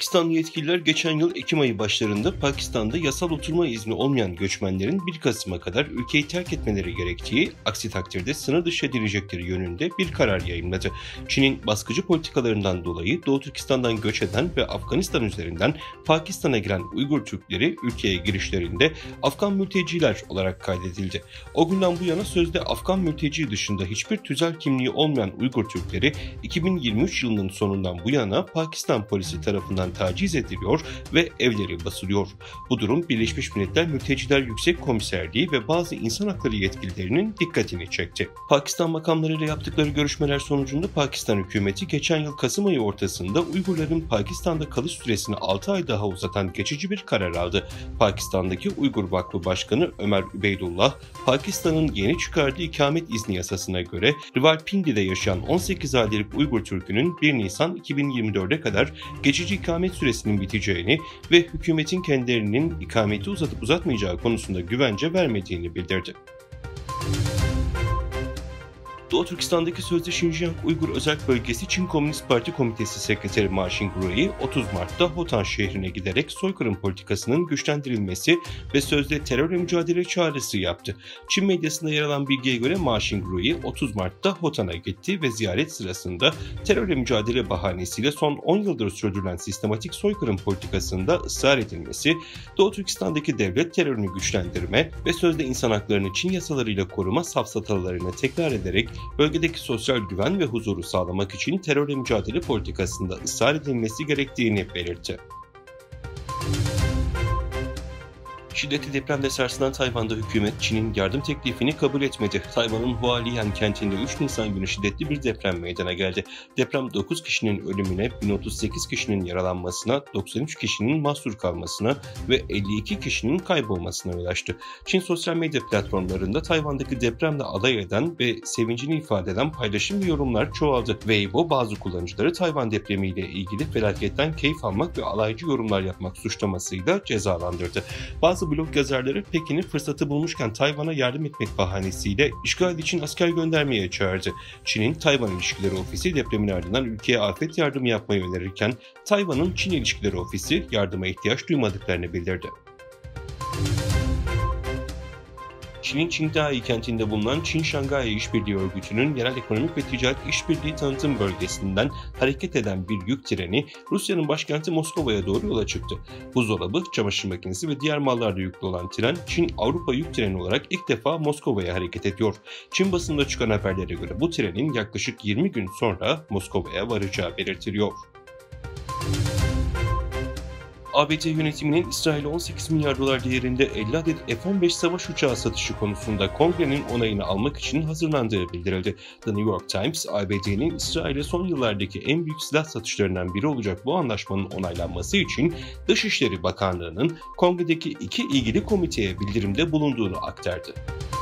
Pakistanlı yetkililer geçen yıl Ekim ayı başlarında Pakistan'da yasal oturma izni olmayan göçmenlerin 1 Kasım'a kadar ülkeyi terk etmeleri gerektiği, aksi takdirde sınır dışı edilecekleri yönünde bir karar yayımladı. Çin'in baskıcı politikalarından dolayı Doğu Türkistan'dan göç eden ve Afganistan üzerinden Pakistan'a giren Uygur Türkleri ülkeye girişlerinde Afgan mülteciler olarak kaydedildi. O günden bu yana sözde Afgan mülteci dışında hiçbir tüzel kimliği olmayan Uygur Türkleri 2023 yılının sonundan bu yana Pakistan polisi tarafından taciz ediliyor ve evleri basılıyor. Bu durum Birleşmiş Milletler Mülteciler Yüksek Komiserliği ve bazı insan hakları yetkililerinin dikkatini çekti. Pakistan makamlarıyla yaptıkları görüşmeler sonucunda Pakistan hükümeti geçen yıl Kasım ayı ortasında Uygurların Pakistan'da kalış süresini 6 ay daha uzatan geçici bir karar aldı. Pakistan'daki Uygur Vakfı Başkanı Ömer Übeydullah, Pakistan'ın yeni çıkardığı ikamet izni yasasına göre Rawalpindi'de yaşayan 18 aylık Uygur Türk'ünün 1 Nisan 2024'e kadar geçici ikamet süresinin biteceğini ve hükümetin kendilerinin ikameti uzatıp uzatmayacağı konusunda güvence vermediğini bildirdi. Doğu Türkistan'daki sözde Şinjan Uygur Özerk Bölgesi Çin Komünist Parti Komitesi Sekreteri Ma Xinguo'yu 30 Mart'ta Hotan şehrine giderek soykırım politikasının güçlendirilmesi ve sözde terörle mücadele çağrısı yaptı. Çin medyasında yer alan bilgiye göre Ma Xinguo'yu 30 Mart'ta Hotan'a gitti ve ziyaret sırasında terörle mücadele bahanesiyle son 10 yıldır sürdürülen sistematik soykırım politikasında ısrar edilmesi, Doğu Türkistan'daki devlet terörünü güçlendirme ve sözde insan haklarını Çin yasalarıyla koruma safsatalarını tekrar ederek bölgedeki sosyal güven ve huzuru sağlamak için terörle mücadele politikasında ısrar edilmesi gerektiğini belirtti. Şiddetli depremde sarsılan Tayvan'da hükümet Çin'in yardım teklifini kabul etmedi. Tayvan'ın Hualien kentinde 3 Nisan günü şiddetli bir deprem meydana geldi. Deprem 9 kişinin ölümüne, 1038 kişinin yaralanmasına, 93 kişinin mahsur kalmasına ve 52 kişinin kaybolmasına yol açtı. Çin sosyal medya platformlarında Tayvan'daki depremle alay eden ve sevincini ifade eden paylaşım ve yorumlar çoğaldı. Weibo bazı kullanıcıları Tayvan depremiyle ilgili felaketten keyif almak ve alaycı yorumlar yapmak suçlamasıyla cezalandırdı. Bazı blog yazarları Pekin'i fırsatı bulmuşken Tayvan'a yardım etmek bahanesiyle işgal için asker göndermeye çağırdı. Çin'in Tayvan İlişkileri Ofisi depremin ardından ülkeye afet yardımı yapmayı önerirken Tayvan'ın Çin İlişkileri Ofisi yardıma ihtiyaç duymadıklarını bildirdi. Çin'in Qingdao kentinde bulunan Çin-Şangay İşbirliği Örgütü'nün Genel Ekonomik ve Ticaret İşbirliği Tanıtım Bölgesi'nden hareket eden bir yük treni Rusya'nın başkenti Moskova'ya doğru yola çıktı. Buzdolabı, çamaşır makinesi ve diğer mallarla yüklü olan tren Çin-Avrupa yük treni olarak ilk defa Moskova'ya hareket ediyor. Çin basında çıkan haberlere göre bu trenin yaklaşık 20 gün sonra Moskova'ya varacağı belirtiliyor. ABD yönetiminin İsrail'e 18 milyar dolar değerinde 50 adet F-15 savaş uçağı satışı konusunda Kongre'nin onayını almak için hazırlandığı bildirildi. The New York Times, ABD'nin İsrail'e son yıllardaki en büyük silah satışlarından biri olacak bu anlaşmanın onaylanması için Dışişleri Bakanlığı'nın Kongre'deki iki ilgili komiteye bildirimde bulunduğunu aktardı.